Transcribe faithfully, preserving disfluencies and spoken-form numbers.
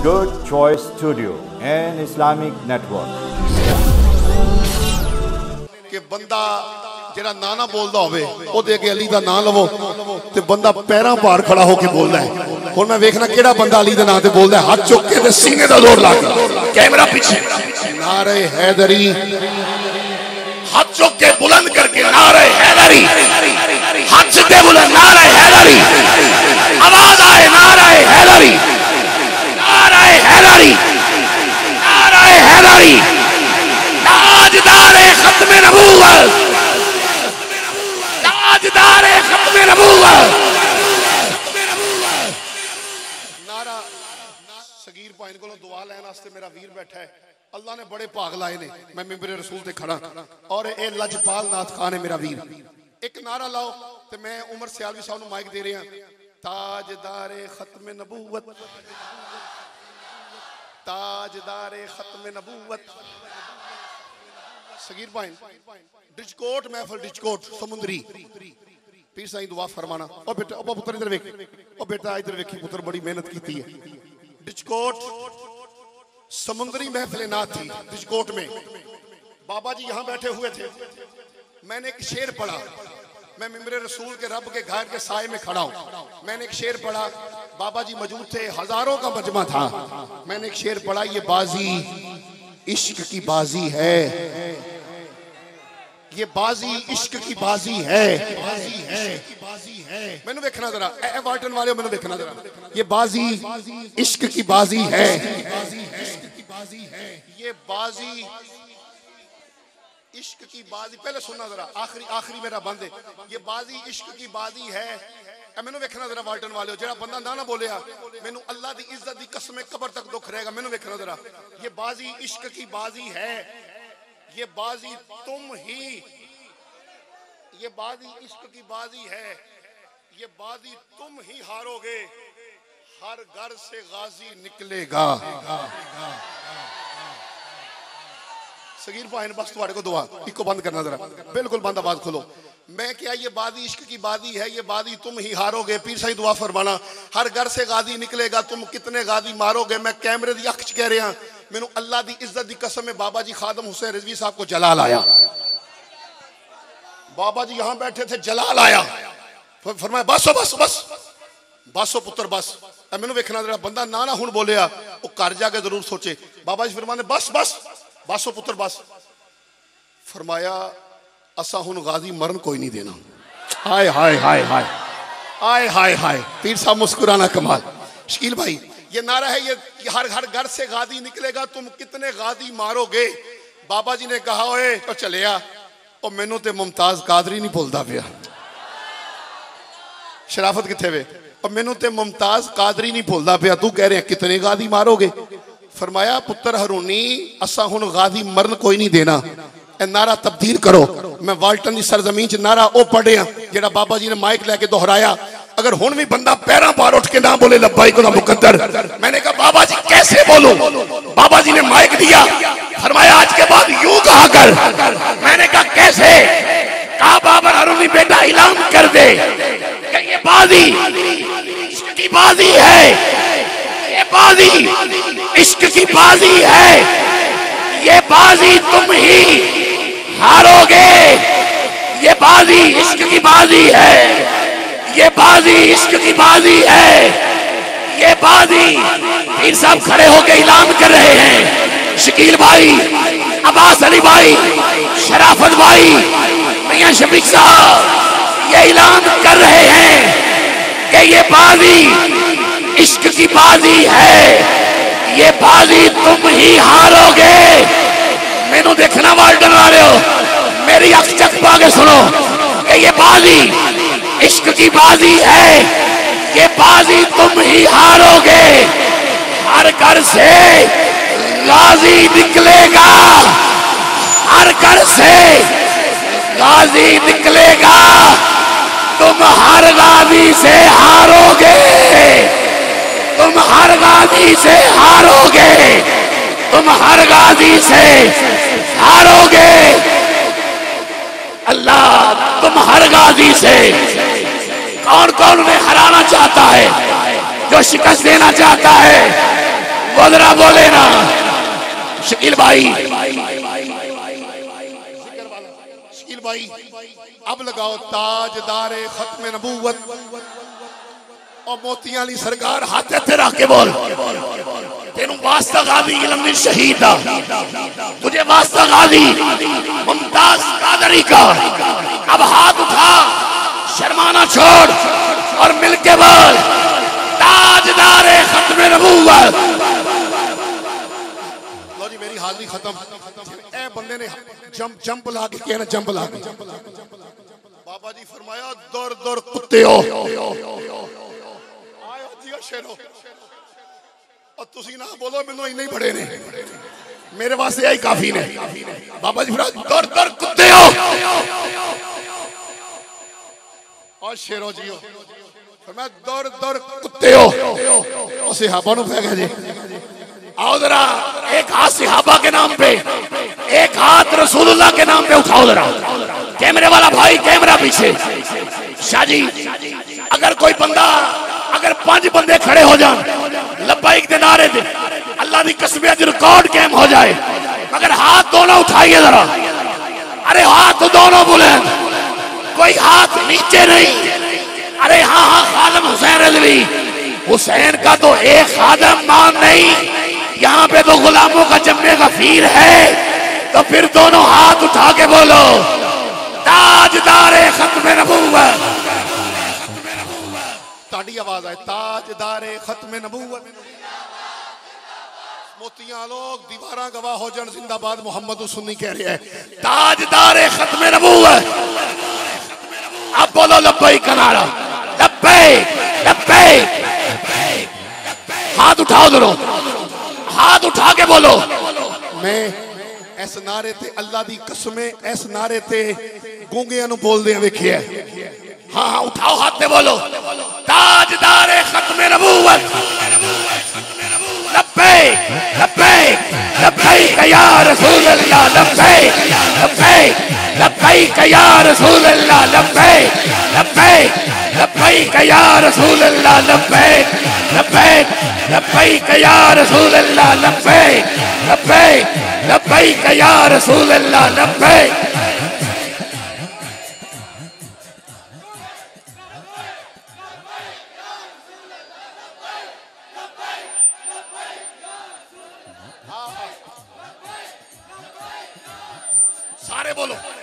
Good Choice Studio and Islamic Network. कि बंदा जेड़ा ना ना बोलदा होवे ओदे अगे अली दा नाम लवो ते बंदा पैरां भार खड़ा होके बोलदा है। हुण मैं वेखना केड़ा बंदा अली दे नाम ते बोलदा है, हाथ चुक के ते सीने दा जोर ला के, कैमरा पीछे, नारे हैदरी, हाथ चुक के बुलंद करके नारे हैदरी, हाथ सीधे बुलंद, नारे हैदरी, आवाज आए नारे हैदरी, नारे हैदरी, नारे हैदरी, ताजदार खत्म नबूवत, ताजदार खत्म नबूवत। नारा सगीर भाई को दुआ लैन वास्ते मेरा वीर बैठा है। अल्लाह ने बड़े भाग लाए ने, मैं मिंबर रसूल ते खड़ा और ए लजपाल नाथ खान है मेरा वीर। एक नारा लाओ ते मैं उमर सियालवी साहब को माइक दे रहा। ताजदार खत्म नबूवत, ताजदार खत्म नबूवत। सगीर भाई डिचकोट महफिल डिचकोट समुंदरी पीर साईं दुआ फरमाना। ओ बेटा ओ पुत्र इधर वेख, ओ बेटा इधर वेखी पुत्र, बड़ी मेहनत की है। डिचकोट समुंदरी महफिल नाथ थी डिचकोट में। बाबा जी यहाँ बैठे हुए थे। मैंने एक शेर पढ़ा, मैं मिंबर रसूल के रब के घर के साए में खड़ा हूँ। मैंने एक शेर पढ़ा, बाबा जी मौजूद थे, हजारों का मजमा था। मैंने एक शेर पढ़ा, ये बाजी इश्क की बाजी है, ये बाजी इश्क की बाजी है, बाजी है, बाजी है। मैंने देखना जरा, ए वाल्टन वाले मैंने देखना जरा, ये बाजी इश्क की बाजी है, बाजी है, इश्क की बाजी है, ये बाजी इश्क की बाजी। पहले सुनना जरा, आखिरी आखिरी मेरा बंद है। ये बाजी इश्क की बाजी है। मैनू वेखना जरा वाल्टन वाले, जेड़ा बंदा ना ना बोलिया, मैनू अल्लाह की इज्जत की कसम कबर तक दुख रहेगा। मैनू वेखना जरा, ये बाजी इश्क की बाजी है, ये बाजी तुम ही, ये बाजी इश्क की बाजी है, ये बाजी तुम ही हारोगे, हर घर से गाजी निकलेगा। सगीर भाई बस तुम्हारे को दुआ इको बंद करना जरा, बिल्कुल बंद, आवाज खोलो। मैं क्या, ये बाजी इश्क की बाजी है, ये बाजी तुम ही हारोगे। पीर साईं दुआ फरमाना, हर घर से गाजी निकलेगा, तुम कितने गाजी मारोगे। मैं कैमरे की अख च कह रहा, मैनू अल्लाह की इज्जत की कसम है, बाबा जी खादम हुसैन रिजवी साहब को जलाल आया। बाबा जी यहाँ बैठे थे, जलाल आया, फरमाया बस बस बस बस पुत्र बस। मैनू वेखना जरा, बंदा ना ना हुण बोलिया, वो घर जाके जरूर सोचे। बाबा जी फरमाने बस बस बस पुत्र बस। फरमाया असा हुण गाजी मरन कोई नहीं देना। हाय हाय हाय हाय हाय हाय हाय। पीर साहब मुस्कुराना कमाल। शकील भाई ये नारा है, ये हर हर घर से गाजी निकलेगा, तुम कितने गाजी मारोगे। बाबा जी ने कहा ओए तो चलिया, और मैनू ते मुमताज कादरी नहीं भुलदा पिया। शराफत किथे वे, और मैनू ते मुमताज कादरी नहीं भुलदा पिया। तू कह रहे कितने गाजी मारोगे। फरमाया पुत्र हरूनी असा हुण गाजी मरन कोई नहीं देना। ए नारा तब्दील करो। मैं वाल्टन की सरजमीन च नारा ओ पढ़िया जेड़ा बाबा जी ने माइक लैके दोहराया। अगर हुण भी बंदा पैरां पार उठ के ना बोले लब्बाइक दा मुकद्दर, मैंने कहा बाबा जी कैसे बोलूं। बाबा जी ने माइक दिया, फरमाया आज के बाद यूं कहा कर। मैंने कहा कैसे। कहा बाबर हरूनी बेटा ऐलान कर दे कि ये बाजी इश्क की बाजी है, ये बाजी इश्क की बाजी है, ये बाजी तुम ही हारोगे, ये बाजी इश्क की बाजी है, ये बाजी इश्क की बाजी है, ये बाजी। पीर साहब खड़े होकर ऐलान कर रहे हैं। शकील भाई, अब्बास अली भाई, शराफत भाई, मियां शफीक साहब ये ऐलान कर रहे हैं कि ये बाजी इश्क की बाजी है, ये बाजी तुम ही हारोगे। मैनू देखना वाल्टन वाले हो, मेरी अख चक पा के सुनो कि ये बाजी इश्क की बाजी है, ये बाजी तुम ही हारोगे, हर घर से गाजी निकलेगा, हर घर से गाजी निकलेगा, तुम हर गाजी से हारोगे, तुम हर गाजी से हारोगे, तुम हर गाजी से हारोगे। अल्लाह तुम हर गाजी से, कौन कौन उन्हें हराना चाहता है, जो शिकस्त देना चाहता है, बोलना बोले ना शकील भाई, शकील भाई अब लगाओ ताजदारे खत्म नबूवत और मोतियां वाली सरकार हाथ इत्थे रख के बोल, तेनू वास्ता गाजी इल्म शहीद दा, तुझे वास्ता गाजी मुमताज कादरी का। अब हाथ उठा, शर्माना छोड़ और मिलके बोल ताजदारे खत्म नबूवत। लो जी मेरी हाजिरी खत्म। ए बंदे ने जंप जंप ला के किया ना, जंप ला के बाबा जी फरमाया दौर दौर कुत्ते हो शेरो और तुसी ना बोलो मैनू इन्ने ही बड़े ने, मेरे वास्ते यही काफी ने। बाबा जी फिर दौर दौर कुत्ते हो और शेरो जी हो, मैं दौर दौर कुत्ते हो। सिहाबा नु फेंका जी, आओ जरा एक हाथ सिहाबा के नाम पे, एक हाथ रसूलुल्लाह के नाम पे उठाओ जरा। कैमरे वाला भाई कैमरा पीछे। शाह जी अगर कोई बंदा, अगर पांच बंदे खड़े हो जान लब्बाइक के नारे दे, अल्लाह की कसम अज रिकॉर्ड कायम हो जाए, मगर हाथ दोनों उठाइए जरा। अरे हाथ दोनों बुलंद, कोई हाथ नीचे नहीं। अरे हाँ हाँ खादम हुसैन रज़वी, हुसैन का तो एक खादम मान नहीं, यहाँ पे तो गुलामों का जम्मे का फीर है। तो फिर दोनों हाथ उठा के बोलो ताजदारे खत्म नबूवत। ताड़ी आवाज आए ताजदारे खत्म नबूवत। मोतियां लोग दीवारा गवाह हो जान जिंदाबाद मोहम्मद सुन्नी कह रहे हैं ताजदारे खत्म नबूवत। अब बोलो लब्बैक का नारा, लब्बैक लब्बैक। हाथ उठाओ दोनों, हाथ उठा के बोलो। मैं इस नारे ते अल्लाह दी कसम इस नारे ते गूंगियां नु बोलदे वेखिया। हाँ हाँ उठाओ हाथ ते बोलो ताजदारे खत्म नबूवत। लब्बैक लब्बैक लब्बैक या रसूल अल्लाह, लब्बैक लब्बैक लब्बैक या रसूल अल्लाह, लब्बैक लब्बैक लब्बैक या रसूल अल्लाह, लब्बैक लब्बैक लब्बैक या रसूल अल्लाह, लब्बैक लब्बैक लब्बैक या रसूल अल्लाह, लब्बैक। सारे बोलो